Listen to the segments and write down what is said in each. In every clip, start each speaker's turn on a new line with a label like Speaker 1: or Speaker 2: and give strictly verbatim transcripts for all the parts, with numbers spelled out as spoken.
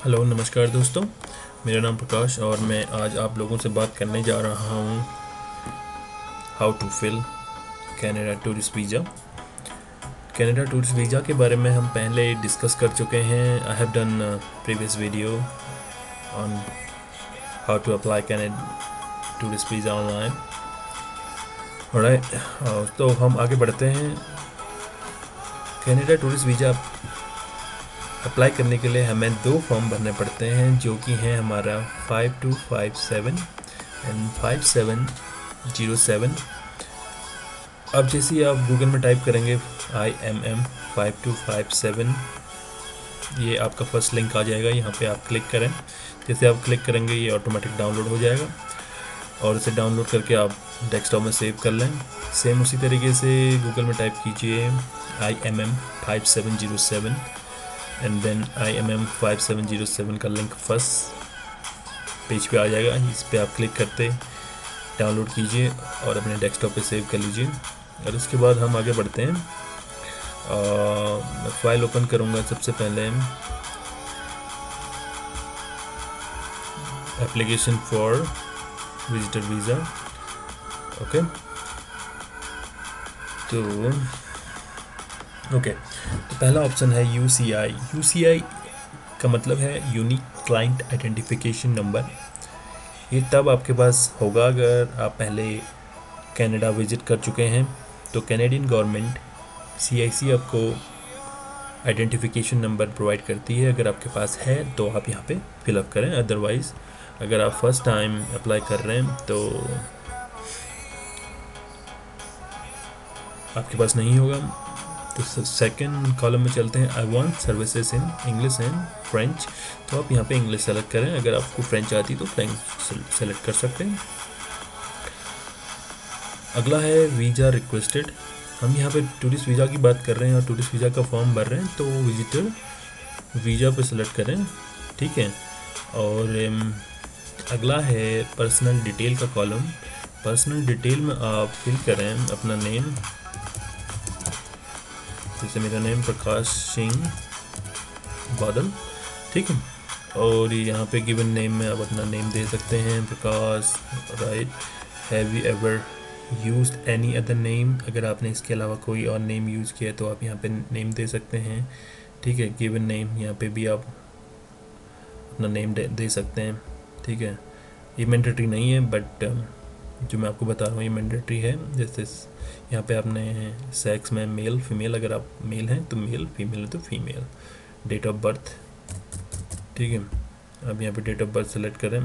Speaker 1: Hello नमस्कार दोस्तों, मेरा नाम प्रकाश और मैं आज आप लोगों से बात करने जा रहा हूँ how to fill Canada tourist visa. Canada tourist visa के बारे में हम पहले डिस्कस कर चुके हैं। I have done previous video on how to apply Canada tourist visa online. Alright, तो हम आगे बढ़ते हैं। कनाडा टूरिस्ट वीज़ा अप्लाई करने के लिए हमें दो फॉर्म भरने पड़ते हैं, जो कि हैं हमारा five two five seven and five seven zero seven. अब जैसे ही आप गूगल में टाइप करेंगे I M M five two five seven, ये आपका फर्स्ट लिंक आ जाएगा। यहाँ पे आप क्लिक करें, जैसे आप क्लिक करेंगे ये ऑटोमेटिक डाउनलोड हो जाएगा और इसे डाउनलोड करके आप डेस्कटॉप में सेव कर लें। सेम उसी तरीके से गूगल में टाइप कीजिए I M M five seven zero seven and then I M M five seven zero seven का लिंक फर्स्ट पेज पे आ जाएगा। इस पर आप क्लिक करते डाउनलोड कीजिए और अपने डेस्कटॉप पे सेव कर लीजिए। और उसके बाद हम आगे बढ़ते हैं। मैं फाइल ओपन करूँगा। सबसे पहले application for visitor visa, okay. तो ओके okay. तो पहला ऑप्शन है you see I. You see आई का मतलब है यूनिक क्लाइंट आइडेंटिफिकेशन नंबर। ये तब आपके पास होगा अगर आप पहले कनाडा विज़िट कर चुके हैं। तो कैनेडियन गवर्नमेंट सी आई सी आपको आइडेंटिफिकेशन नंबर प्रोवाइड करती है। अगर आपके पास है तो आप यहाँ पे फिलअप करें, अदरवाइज़ अगर आप फर्स्ट टाइम अप्लाई कर रहे हैं तो आपके पास नहीं होगा। तो सेकंड कॉलम में चलते हैं। I want services in English and French. तो आप यहाँ पे इंग्लिश सेलेक्ट करें। अगर आपको फ्रेंच आती तो फ्रेंच सेलेक्ट कर सकते हैं। अगला है वीज़ा रिक्वेस्टेड। हम यहाँ पे टूरिस्ट वीज़ा की बात कर रहे हैं और टूरिस्ट वीज़ा का फॉर्म भर रहे हैं, तो विजिटर वीज़ा पे सेलेक्ट करें, ठीक है। और अगला है पर्सनल डिटेल का कॉलम। पर्सनल डिटेल में आप फिल करें अपना नेम, जैसे मेरा नेम प्रकाश सिंह बादल, ठीक है। और यहाँ पे गिवन नेम में आप अपना नेम दे सकते हैं, Prakash, right. Have you ever used any other name. अगर आपने इसके अलावा कोई और नेम यूज़ किया तो आप यहाँ पे नेम दे सकते हैं, ठीक है। गिवन नेम, यहाँ पे भी आप अपना नेम दे, दे सकते हैं, ठीक है। ये मैंडेटरी नहीं है, बट जो मैं आपको बता रहा हूँ ये मैंडेटरी है। जैसे यहाँ पे आपने सेक्स में मेल फीमेल, अगर आप मेल हैं तो मेल, फीमेल है तो फीमेल। डेट ऑफ बर्थ, ठीक है। अब यहाँ पे डेट ऑफ बर्थ सेलेक्ट करें,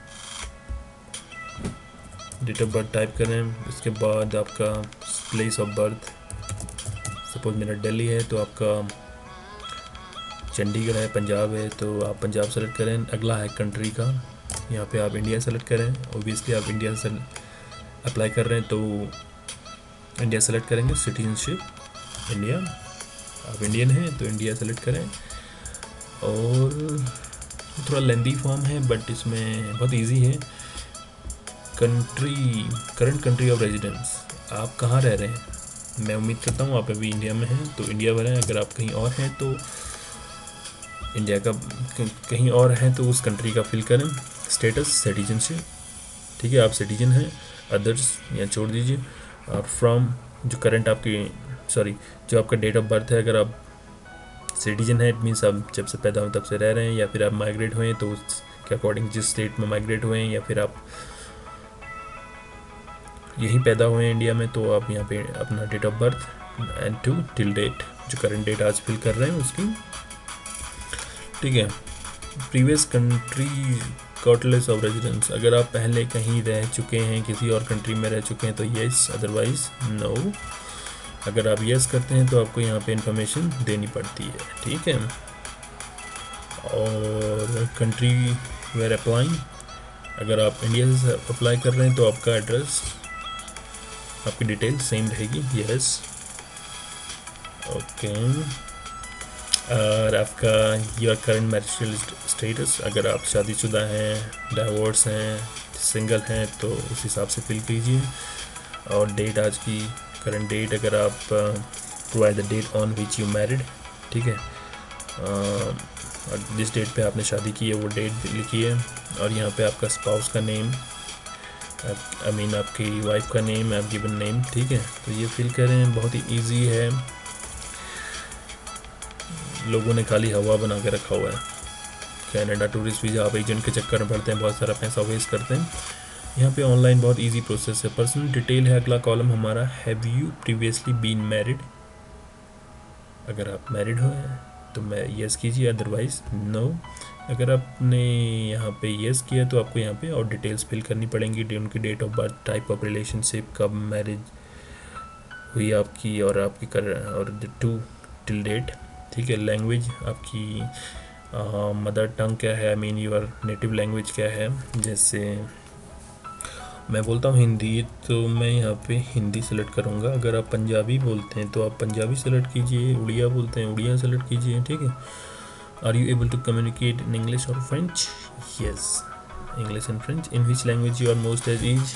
Speaker 1: डेट ऑफ बर्थ टाइप करें। इसके बाद आपका प्लेस ऑफ बर्थ, सपोज मेरा दिल्ली है तो आपका चंडीगढ़ है, पंजाब है तो आप पंजाब सेलेक्ट करें। अगला है कंट्री का, यहाँ पे आप इंडिया सेलेक्ट करें। ओबियसली आप इंडिया से अप्लाई कर रहे हैं तो इंडिया सेलेक्ट करेंगे। सिटीजनशिप इंडिया, आप इंडियन हैं तो इंडिया सेलेक्ट करें। और थोड़ा लेंदी फॉर्म है बट इसमें बहुत इजी है। Country, current country of residence, आप कहाँ रह रहे हैं। मैं उम्मीद करता हूँ आप अभी इंडिया में हैं तो इंडिया भरें। अगर आप कहीं और हैं तो इंडिया का, कहीं और हैं तो उस कंट्री का फिल करें। स्टेटस सिटीजनशिप, ठीक है, आप सिटीजन हैं। अदर्स यहाँ छोड़ दीजिए। और फ्रॉम, जो करंट आपकी, सॉरी जो आपका डेट ऑफ बर्थ है, अगर आप सिटीजन है इट मीन्स आप जब से पैदा हुए तब से रह रहे हैं, या फिर आप माइग्रेट हुए हैं तो उसके अकॉर्डिंग जिस स्टेट में माइग्रेट हुए हैं, या फिर आप यहीं पैदा हुए हैं इंडिया में, तो आप यहाँ पे अपना date of birth and to till date, जो करंट डेट आज फिल कर रहे हैं उसकी, ठीक है। प्रीवियस कंट्री कोर्टलेस ऑफ रेजिडेंस, अगर आप पहले कहीं रह चुके हैं, किसी और कंट्री में रह चुके हैं तो येस, अदरवाइज नो। अगर आप येस करते हैं तो आपको यहाँ पे इंफॉर्मेशन देनी पड़ती है, ठीक है। और कंट्री वेयर अप्लाइंग, अगर आप इंडिया से अप्लाई कर रहे हैं तो आपका एड्रेस, आपकी डिटेल सेम रहेगी, येस, ओके। और आपका योर करंट मैरिटल स्टेटस, अगर आप शादीशुदा हैं, डाइवोर्स हैं, सिंगल हैं तो उस हिसाब से फिल कीजिए। और डेट, आज की करंट डेट, अगर आप provide the date on which you married, ठीक है। और जिस डेट पे आपने शादी की है वो डेट लिखी है, और यहाँ पे आपका स्पाउस का नेम, आई मीन आपकी वाइफ का नेम, आप गिवन नेम, ठीक है। तो ये फिल करें, बहुत ही इजी है, लोगों ने खाली हवा बना के रखा हुआ है। कनाडा टूरिस्ट वीज़ा आप एजेंट के चक्कर में पड़ते हैं, बहुत सारा पैसा वेस्ट करते हैं। यहाँ पे ऑनलाइन बहुत इजी प्रोसेस है। पर्सनल डिटेल है अगला कॉलम हमारा, have you previously been married, अगर आप मैरिड हो तो मैं यस कीजिए, अदरवाइज नो। अगर आपने यहाँ पे यस किया तो आपको यहाँ पे और डिटेल्स फिल करनी पड़ेंगी, उनकी date of birth, type of relationship, कब मैरिज हुई आपकी और आपकी कर और टू टिल डेट, ठीक है। लैंग्वेज आपकी मदर टंग क्या है, I mean your native language क्या है। जैसे मैं बोलता हूँ हिंदी, तो मैं यहाँ पे हिंदी सेलेक्ट करूँगा। अगर आप पंजाबी बोलते हैं तो आप पंजाबी सेलेक्ट कीजिए, उड़िया बोलते हैं उड़िया सेलेक्ट कीजिए, ठीक है। Are you able to communicate in English और French, yes, English and French. In which language you are most at ease,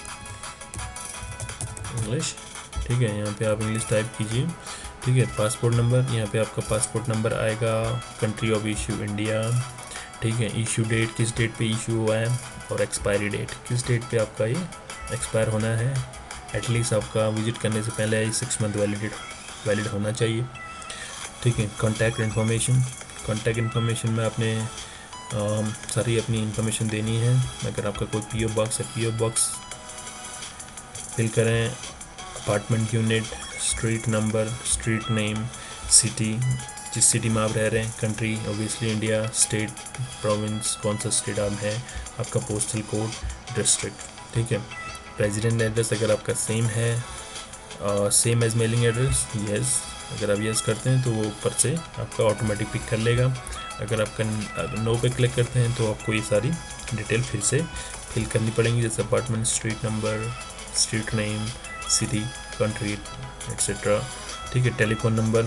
Speaker 1: English, ठीक है। यहाँ पे आप इंग्लिश टाइप कीजिए, ठीक है। पासपोर्ट नंबर, यहाँ पे आपका पासपोर्ट नंबर आएगा। कंट्री ऑफ इशू इंडिया, ठीक है। इशू डेट, किस डेट पे इशू हुआ है, और एक्सपायरी डेट, किस डेट पे आपका ये एक्सपायर होना है। एटलीस्ट आपका विजिट करने से पहले सिक्स मंथ वैलिड वैलिड होना चाहिए, ठीक है। कॉन्टैक्ट इन्फॉर्मेशन, कॉन्टैक्ट इन्फॉर्मेशन में आपने आ, सारी अपनी इन्फॉर्मेशन देनी है। अगर आपका कोई पी ओ बॉक्स है, पी ओ बॉक्स फिल करें। Apartment unit, street number, street name, city, जिस सिटी में आप रह रहे हैं, country obviously India, state, province, कौन सा स्टेट आप हैं, आपका पोस्टल कोड, डिस्ट्रिक्ट, ठीक है। रेजिडेंट एड्रेस अगर आपका सेम है, same as mailing address, yes. अगर आप यस करते हैं तो वो ऊपर से आपका ऑटोमेटिक पिक कर लेगा। अगर आपका नो पे क्लिक करते हैं तो आपको ये सारी डिटेल फिर से फिल करनी पड़ेंगी, जैसे apartment, street number, street name, city, country, etcetera, ठीक है। टेलीफोन नंबर,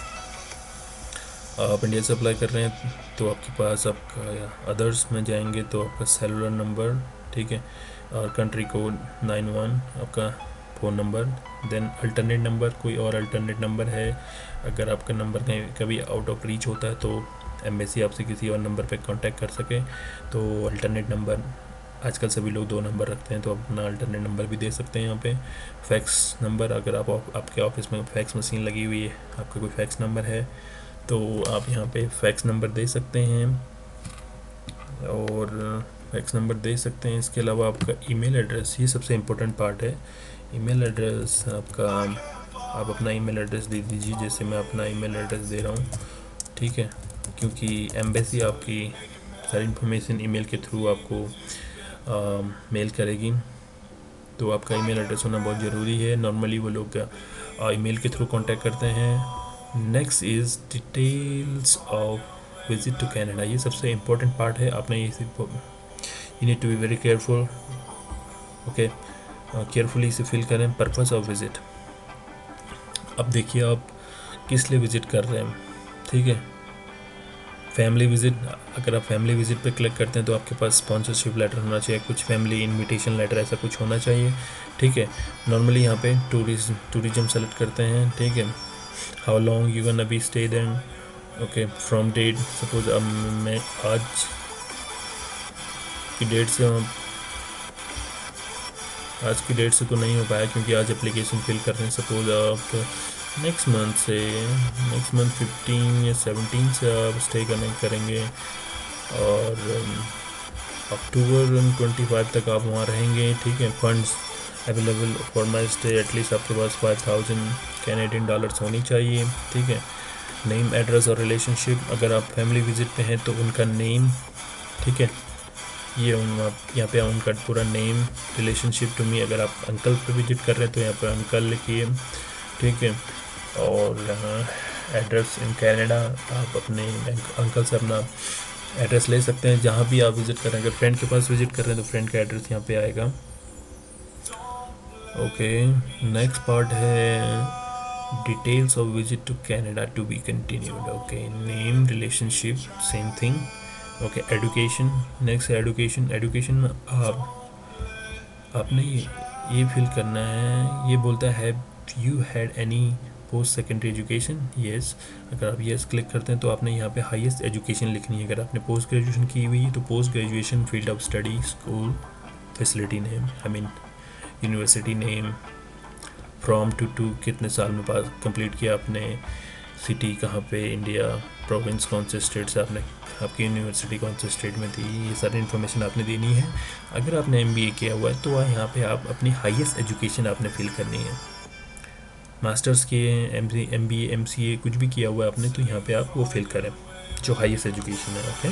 Speaker 1: आप इंडिया से अप्लाई कर रहे हैं तो आपके पास आपका अदर्स में जाएंगे तो आपका सेलुलर नंबर, ठीक है, और कंट्री कोड नाइन वन, आपका phone number. Then alternate number, कोई और अल्टरनेट नंबर है, अगर आपका नंबर कहीं कभी आउट ऑफ रीच होता है तो एम्बेसी आपसे किसी और नंबर पे कांटेक्ट कर सके, तो अल्टरनेट नंबर, आजकल सभी लोग दो नंबर रखते हैं तो आप अपना अल्टरनेट नंबर भी दे सकते हैं यहाँ पे। फैक्स नंबर, अगर आप आपके ऑफिस में फैक्स मशीन लगी हुई है, आपका कोई फैक्स नंबर है तो आप यहाँ पे फैक्स नंबर दे सकते हैं, और फैक्स नंबर दे सकते हैं। इसके अलावा आपका ईमेल एड्रेस, ये सबसे इम्पोर्टेंट पार्ट है। ईमेल एड्रेस आपका, आप अपना ईमेल एड्रेस दे दीजिए, जैसे मैं अपना ईमेल एड्रेस दे रहा हूँ, ठीक है, क्योंकि एम्बेसी आपकी सारी इन्फॉर्मेशन ईमेल के थ्रू आपको आ, मेल करेगी, तो आपका ईमेल एड्रेस होना बहुत ज़रूरी है। नॉर्मली वो लोग ईमेल के थ्रू कांटेक्ट करते हैं। Next is details of visit to Canada, ये सबसे इम्पोर्टेंट पार्ट है। आपने ये you need to be very careful, okay, carefully इसे फिल करें। पर्पस ऑफ विज़िट, अब देखिए आप किस लिए विज़िट कर रहे हैं, ठीक है। फैमिली विज़िट, अगर आप फैमिली विज़िट पे क्लिक करते हैं तो आपके पास स्पॉन्सरशिप लेटर होना चाहिए, कुछ फैमिली इनविटेशन लेटर ऐसा कुछ होना चाहिए, ठीक है। नॉर्मली यहाँ पे टूरिज्म टूरिज्म सेलेक्ट करते हैं, ठीक है। How long you gonna be stay there, okay, from date, suppose अब मैं आज की डेट से आज की डेट से तो नहीं हो पाया क्योंकि आज एप्लीकेशन फिल कर रहे हैं। सपोज आप नेक्स्ट मंथ से नेक्स्ट मंथ फिफ्टीन या सेवनटीन से आप स्टे करने करेंगे और अक्टूबर ट्वेंटी फाइव तक आप वहाँ रहेंगे, ठीक है। Funds available for my stay, at least आपके पास फाइव थाउजेंड कैनेडियन डॉलर्स होनी चाहिए, ठीक है। नेम, एड्रेस और रिलेशनशिप, अगर आप फैमिली विजिट पे हैं तो उनका नेम, ठीक है, ये उन यहाँ पे उनका पूरा नेम, रिलेशनशिप टू मी, अगर आप अंकल पे विजिट कर रहे हैं तो यहाँ पे अंकल लिखिए, ठीक है। और एड्रेस इन कनाडा, आप अपने अंकल से अपना एड्रेस ले सकते हैं जहाँ भी आप विज़िट करें। अगर फ्रेंड के पास विज़िट कर रहे हैं तो फ्रेंड का एड्रेस यहाँ पे आएगा, ओके। नेक्स्ट पार्ट है details of visit to Canada to be continued, okay. Name, relationship, same thing, okay. Education, next education, education में आप आपने ये, ये फिल करना है। ये बोलता है you had any post secondary education, yes. अगर आप येस क्लिक करते हैं तो आपने यहाँ पे हाईएस्ट एजुकेशन लिखनी है। अगर आपने पोस्ट ग्रेजुएशन की हुई है तो post graduation, field of study, school, facility name, I mean university name, from to to कितने साल में पास कंप्लीट किया आपने, सिटी कहाँ पे, इंडिया, प्रोविंस कौन से स्टेट से आपने, आपकी यूनिवर्सिटी कौन से स्टेट में थी, ये सारी इन्फॉर्मेशन आपने देनी है। अगर आपने एमबीए किया हुआ है तो यहाँ पे आप अपनी हाईएस्ट एजुकेशन आपने फिल करनी है। मास्टर्स किए, M C M B A M C A कुछ भी किया हुआ है आपने तो यहाँ पे आप वो फिल करें जो हाईएस्ट एजुकेशन है। ओके,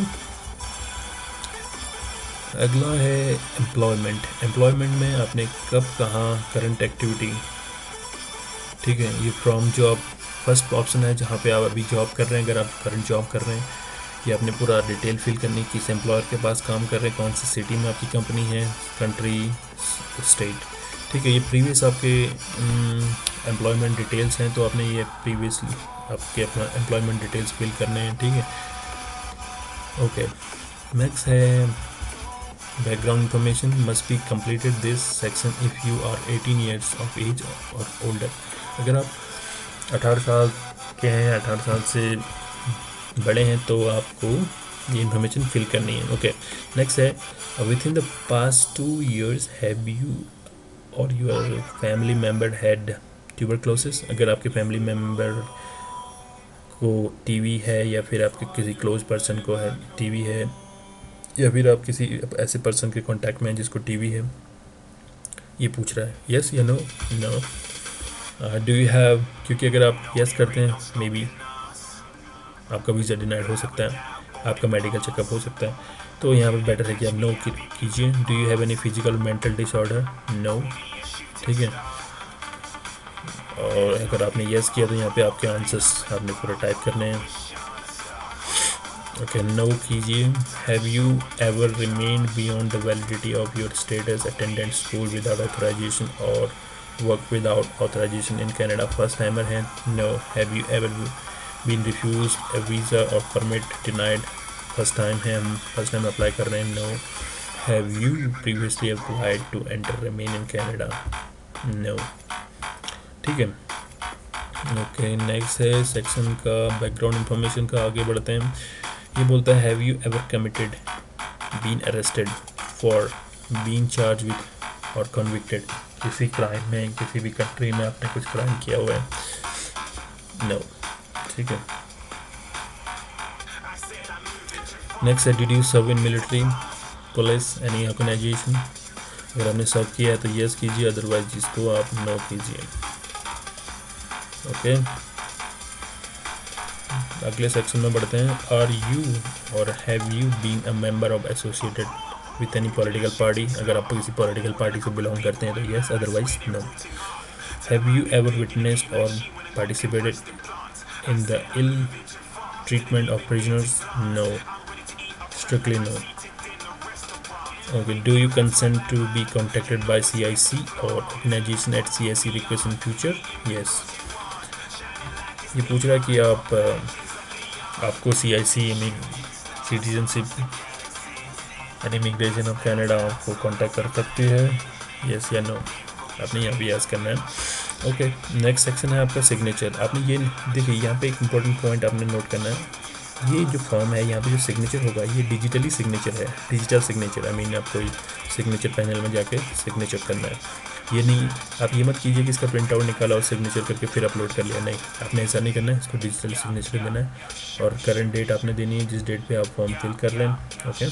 Speaker 1: अगला है एम्प्लॉयमेंट। एम्प्लॉयमेंट में आपने कब, कहाँ, करंट एक्टिविटी, ठीक है। ये फ्रॉम जॉब फर्स्ट ऑप्शन है जहाँ पे आप अभी जॉब कर रहे हैं। अगर आप करंट जॉब कर रहे हैं, ये आपने पूरा डिटेल फिल करनी, किस एम्प्लॉयर के पास काम कर रहे हैं, कौन सी सिटी में आपकी कंपनी है, कंट्री, स्टेट, ठीक है। ये प्रीवियस आपके एम्प्लॉयमेंट डिटेल्स हैं तो आपने ये प्रीवियसली आपके अपना एम्प्लॉयमेंट डिटेल्स फिल करने हैं, ठीक है। ओके, नेक्स्ट है background information. Must be completed this section if you are eighteen years of age और ओल्डर। अगर आप अठारह साल के हैं, अठारह साल से बड़े हैं तो आपको ये इन्फॉर्मेशन फिल करनी है। ओके, नेक्स्ट है within the past two years have you और your family member had tuberculosis. अगर आपके फैमिली मेम्बर को टीवी है या फिर आपके किसी क्लोज पर्सन को है टीवी है या फिर आप किसी ऐसे पर्सन के कांटेक्ट में हैं जिसको टीवी है, ये पूछ रहा है यस या no. No, do you have, क्योंकि अगर आप यस करते हैं मे बी आपका वीज़ा डिनाइड हो सकता है, आपका मेडिकल चेकअप हो सकता है, तो यहाँ पर बेटर है कि आप नो कीजिए। Do you have any physical mental disorder, no, ठीक है। और अगर आपने यस किया तो यहाँ पे आपके आंसर्स आपने पूरा टाइप करने हैं। ओके, नो कीजिए। Have you ever remained beyond the validity of your status attendant school without authorisation और work without authorisation in Canada, first timer है, no. Have you ever been refused a visa और permit, denied, first time है, हम first time apply कर रहे हैं, no. Have you previously applied to enter remain in Canada, no, ठीक है। Okay, next है सेक्शन का बैकग्राउंड इंफॉर्मेशन का, आगे बढ़ते हैं। ये बोलता है have you ever committed, been arrested for, been charge with or convicted, किसी क्राइम में, किसी भी कंट्री में आपने कुछ क्राइम किया हुआ है, नो, ठीक है। नेक्स्ट है did you serve in military, police, any organization. अगर आपने सर्व किया है तो यस कीजिए, अदरवाइज जिसको आप नो कीजिए। ओके, अगले सेक्शन में बढ़ते हैं। Are you or have you been a member of associated with any political party. अगर आप किसी पॉलिटिकल पार्टी से बिलोंग करते हैं तो yes, otherwise no. Have you ever witnessed or participated in the ill treatment of prisoners, no, strictly no. Okay, do you consent to be contacted by C I C or organization at C I C request in future, yes. ये पूछ रहा है कि आप आपको C I C mean citizenship and immigration of Canada आपको contact कर सकती है, यस या नो, आपने यहाँ भी यस करना है। ओके, नेक्स्ट सेक्शन है आपका सिग्नेचर। आपने ये देखिए यहाँ पे एक इम्पोर्टेंट पॉइंट आपने नोट करना है, ये जो फॉर्म है यहाँ पे जो सिग्नेचर होगा ये डिजिटली सिग्नेचर है, डिजिटल सिग्नेचर, आई मीन आपको सिग्नेचर पैनल में जाके सिग्नेचर करना है। ये नहीं, आप ये मत कीजिए कि इसका प्रिंट आउट निकाला और सिग्नेचर करके फिर अपलोड कर लिया, नहीं, आपने ऐसा नहीं करना है, इसको डिजिटल सिग्नेचर देना है और करंट डेट आपने देनी है जिस डेट पे आप फॉर्म फिल कर रहे हैं। ओके,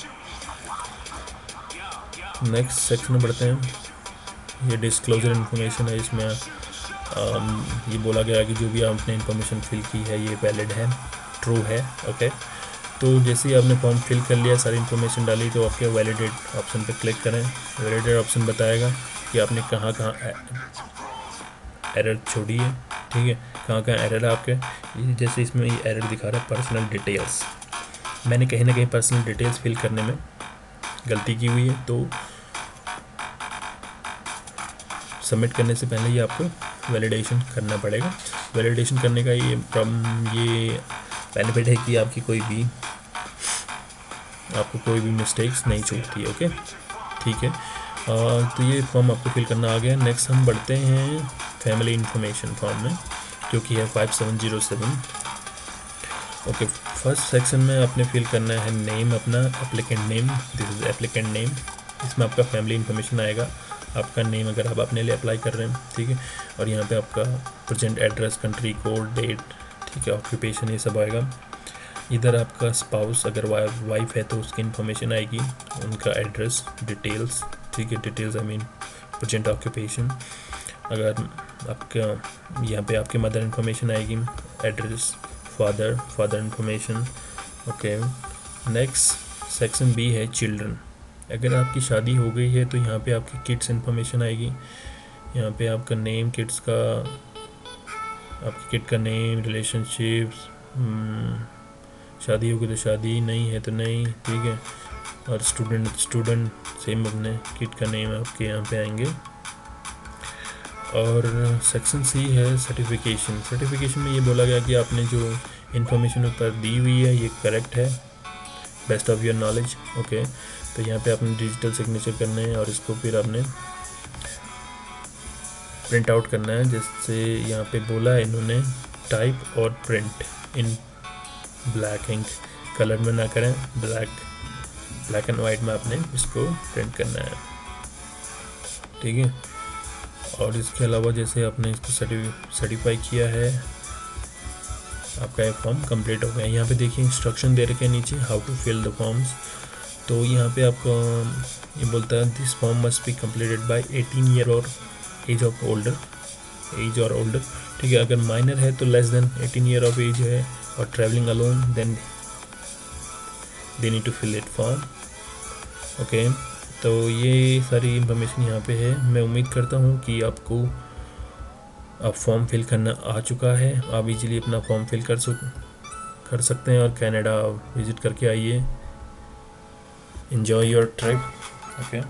Speaker 1: नेक्स्ट सेक्शन में बढ़ते हैं। ये डिस्क्लोजर इन्फॉर्मेशन है, इसमें आम, ये बोला गया कि जो भी आपने इन्फॉर्मेशन फिल की है ये वैलिड है, ट्रू है। ओके, तो जैसे ही आपने फॉर्म फिल कर लिया, सारी इन्फॉर्मेशन डाली, तो आपके वैलिडेट ऑप्शन पे क्लिक करें। वैलिडेट ऑप्शन बताएगा कि आपने कहाँ कहाँ एरर छोड़ी है, ठीक है, कहाँ कहाँ एरर है आपके। जैसे इसमें ये एरर दिखा रहा है पर्सनल डिटेल्स, मैंने कहीं ना कहीं पर्सनल डिटेल्स फिल करने में गलती की हुई है, तो सबमिट करने से पहले ही आपको वैलिडेशन करना पड़ेगा। वैलिडेशन करने का ये प्रॉब्लम ये बेनिफिट है कि आपकी कोई भी आपको कोई भी मिस्टेक्स नहीं छूटती है। ओके, ठीक है, आ, तो ये फॉर्म आपको फिल करना आ गया। नेक्स्ट हम बढ़ते हैं फैमिली इंफॉर्मेशन फॉर्म में। जो कि है five seven zero seven. Okay, first section में आपने फिल करना है नेम अपना, applicant name, this is applicant name. इसमें आपका फैमिली इन्फॉर्मेशन आएगा, आपका नेम अगर आप अपने लिए अप्लाई कर रहे हैं, ठीक है। और यहाँ पे आपका present address, country code, date, ठीक है, ऑक्यूपेशन, ये सब आएगा। इधर आपका स्पाउस अगर वाइफ है तो उसकी इन्फॉर्मेशन आएगी, उनका एड्रेस, डिटेल्स, ठीक है, details I mean present occupation. अगर आपका यहाँ पे आपकी मदर इन्फॉर्मेशन आएगी, address, father, father information. Okay, next section B है चिल्ड्रन। अगर आपकी शादी हो गई है तो यहाँ पे आपकी किड्स इन्फॉर्मेशन आएगी। यहाँ पे आपका नेम, किड्स का, आपकी किड का नेम, रिलेशनशिप्स, शादी होगी तो शादी, नहीं है तो नहीं, ठीक है। और स्टूडेंट स्टूडेंट सेम अपने किड का नेम आपके यहाँ पे आएंगे। और सेक्शन सी है सर्टिफिकेशन। सर्टिफिकेशन में ये बोला गया कि आपने जो इन्फॉर्मेशन ऊपर दी हुई है ये करेक्ट है, best of your knowledge. Okay, तो यहाँ पे आपने डिजिटल सिग्नेचर करने हैं और इसको फिर आपने प्रिंट आउट करना है। जैसे यहाँ पे बोला है इन्होंने, type or print in black ink, colour में ना करें, ब्लैक ब्लैक एंड वाइट में आपने इसको प्रिंट करना है, ठीक है। और इसके अलावा जैसे आपने इसको सर्टिफाई किया है, आपका ये फॉर्म कंप्लीट हो गया। यहाँ पे देखिए इंस्ट्रक्शन दे रखे हैं नीचे, how to fill the forms. तो यहाँ पे आपको ये बोलता है this form must be completed by eighteen year or age of older, age और ओल्डर, ठीक है। अगर माइनर है तो less than eighteen year of age है और travelling alone, then they need to fill it form. Okay, तो ये सारी इंफॉर्मेशन यहाँ पे है। मैं उम्मीद करता हूँ कि आपको अब फॉर्म फिल करना आ चुका है, आप इजीली अपना फॉर्म फिल कर सक कर सकते हैं और कनाडा विज़िट करके आइए। Enjoy your trip. ओके,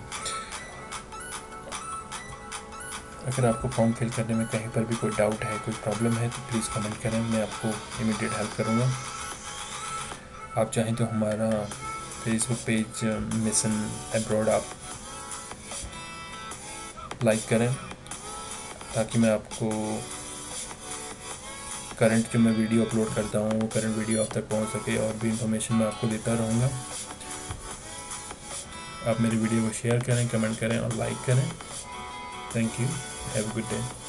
Speaker 1: अगर आपको फॉर्म फिल करने में कहीं पर भी कोई डाउट है, कोई प्रॉब्लम है तो प्लीज़ कमेंट करें, मैं आपको इमीडिएट हेल्प करूँगा। आप चाहें तो हमारा फेसबुक पेज मिशन अब्रॉड आप लाइक करें, ताकि मैं आपको करंट जो मैं वीडियो अपलोड करता हूँ वो करंट वीडियो आप तक पहुँच सके, और भी इंफॉर्मेशन मैं आपको देता रहूँगा। आप मेरी वीडियो को शेयर करें, कमेंट करें और लाइक करें। Thank you, have a good day.